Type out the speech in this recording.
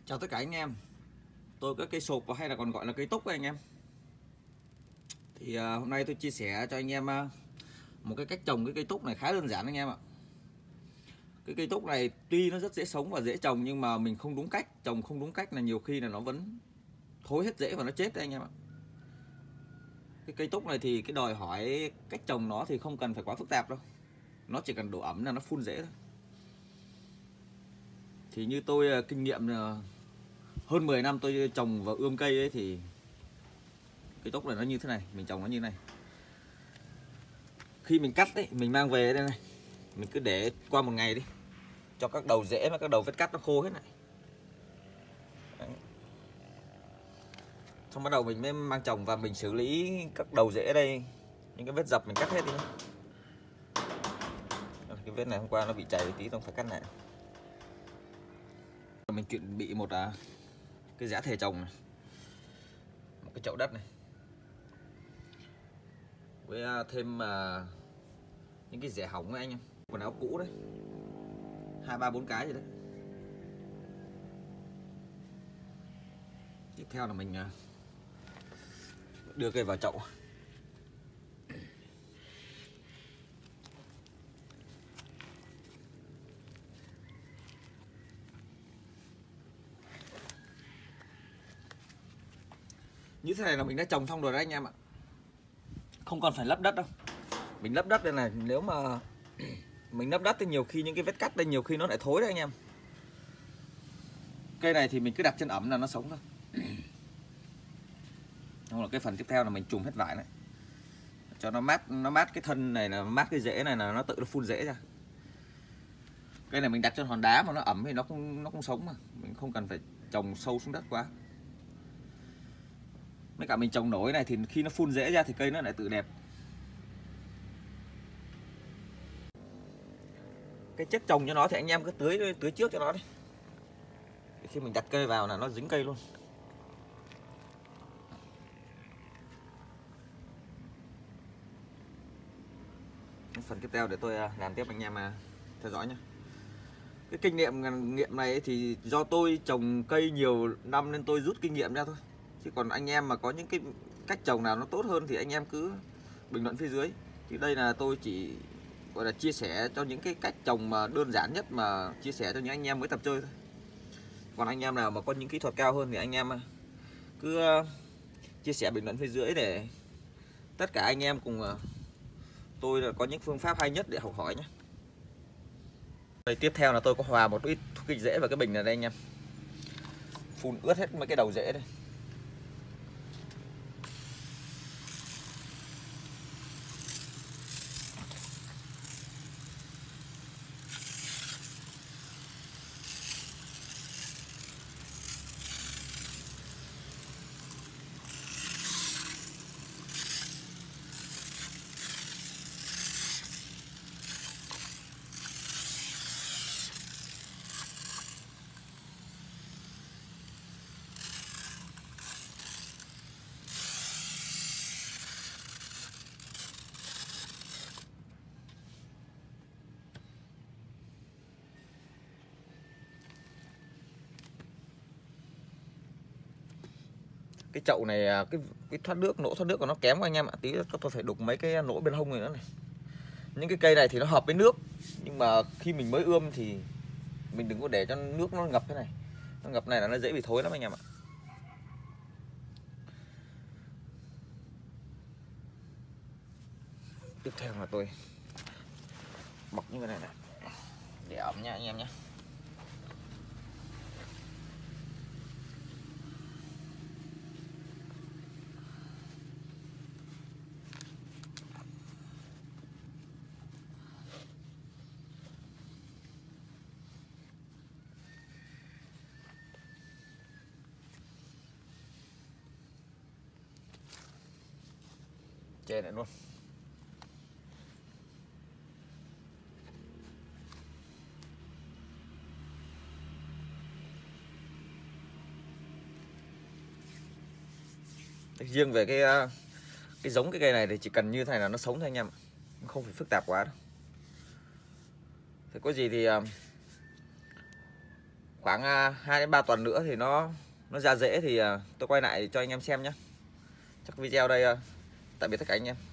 Chào tất cả anh em. Tôi có cây sộp hay là còn gọi là cây túc anh em. Thì hôm nay tôi chia sẻ cho anh em một cái cách trồng cái cây túc này khá đơn giản anh em ạ. Cái cây túc này tuy nó rất dễ sống và dễ trồng, nhưng mà mình không đúng cách, trồng không đúng cách là nhiều khi là nó vẫn thối hết rễ và nó chết đấy anh em ạ. Cái cây túc này thì cái đòi hỏi cách trồng nó thì không cần phải quá phức tạp đâu. Nó chỉ cần độ ẩm là nó phun rễ thôi. Thì như tôi kinh nghiệm hơn 10 năm tôi trồng và ươm cây ấy, thì cây túc này nó như thế này, mình trồng nó như này. Khi mình cắt ấy, mình mang về đây này, mình cứ để qua một ngày đi cho các đầu rễ và các đầu vết cắt nó khô hết này. Đấy. Xong bắt đầu mình mới mang trồng và mình xử lý các đầu rễ đây, những cái vết dập mình cắt hết đi. Cái vết này hôm qua nó bị chảy tí, tôi phải cắt lại. Mình chuẩn bị một cái giã thể trồng này, một cái chậu đất này, với thêm những cái rẻ hỏng ấy anh em, quần áo cũ đấy, 2, 3, 4 cái gì đấy. Tiếp theo là mình đưa cây vào chậu. Như thế này là mình đã trồng xong rồi đấy anh em ạ. Không còn phải lấp đất đâu. Mình lấp đất đây này, nếu mà mình lấp đất thì nhiều khi những cái vết cắt đây nhiều khi nó lại thối đấy anh em. Cây này thì mình cứ đặt chân ẩm là nó sống thôi. Xong là cái phần tiếp theo là mình trùm hết vải này cho nó mát cái thân này, là mát cái rễ này, là nó tự nó phun rễ ra. Cây này mình đặt trên hòn đá mà nó ẩm thì nó cũng sống mà, mình không cần phải trồng sâu xuống đất quá. Mấy cả mình trồng nổi này thì khi nó phun rễ ra thì cây nó lại tự đẹp. Cái chất trồng cho nó thì anh em cứ tưới trước cho nó đi. Khi mình đặt cây vào là nó dính cây luôn. Phần tiếp theo để tôi làm tiếp anh em theo dõi nhé. Cái kinh nghiệm này thì do tôi trồng cây nhiều năm nên tôi rút kinh nghiệm ra thôi. Chứ còn anh em mà có những cái cách trồng nào nó tốt hơn thì anh em cứ bình luận phía dưới. Thì đây là tôi chỉ gọi là chia sẻ cho những cái cách trồng mà đơn giản nhất, mà chia sẻ cho những anh em mới tập chơi thôi. Còn anh em nào mà có những kỹ thuật cao hơn thì anh em cứ chia sẻ bình luận phía dưới để tất cả anh em cùng tôi là có những phương pháp hay nhất để học hỏi nhé. Đây, tiếp theo là tôi có hòa một ít thuốc kích rễ vào cái bình này đây anh em. Phun ướt hết mấy cái đầu rễ đây. Cái chậu này cái thoát nước, nỗ thoát nước của nó kém quá anh em ạ. Tí tôi phải đục mấy cái nỗ bên hông này nữa này. Những cái cây này thì nó hợp với nước, nhưng mà khi mình mới ươm thì mình đừng có để cho nước nó ngập thế này. Nó ngập này là nó dễ bị thối lắm anh em ạ. Tiếp theo là tôi bọc như cái này này để ẩm nha anh em nhé. Trên này luôn. Riêng về cái giống cái cây này thì chỉ cần như thế này là nó sống thôi anh em, không phải phức tạp quá đâu. Thế có gì thì khoảng 2 đến 3 tuần nữa thì nó ra rễ thì tôi quay lại cho anh em xem nhé. Chắc video đây tạm biệt tất cả anh em.